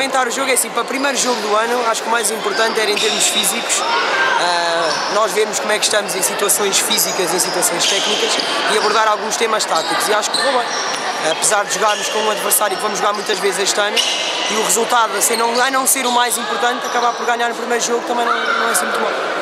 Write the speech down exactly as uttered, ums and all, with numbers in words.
comentar o jogo é assim, para o primeiro jogo do ano, acho que o mais importante era em termos físicos, uh, nós vermos como é que estamos em situações físicas, em situações técnicas e abordar alguns temas táticos, e acho que correu bem. Apesar de jogarmos com um adversário que vamos jogar muitas vezes este ano, e o resultado, assim, não, a não ser o mais importante, acabar por ganhar no primeiro jogo também não, não é assim muito mal.